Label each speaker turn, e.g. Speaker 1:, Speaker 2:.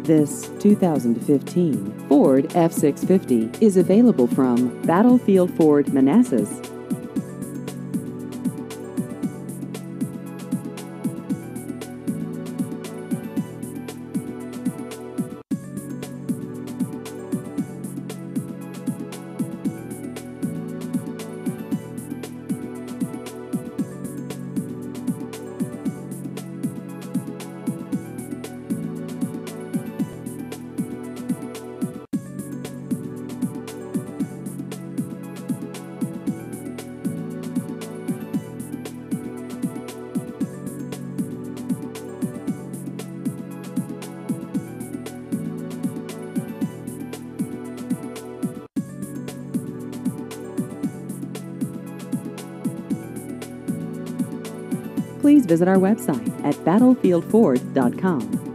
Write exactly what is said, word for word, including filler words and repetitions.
Speaker 1: This two thousand fifteen Ford F six fifty is available from Battlefield Ford Manassas. Please visit our website at battlefield ford dot com.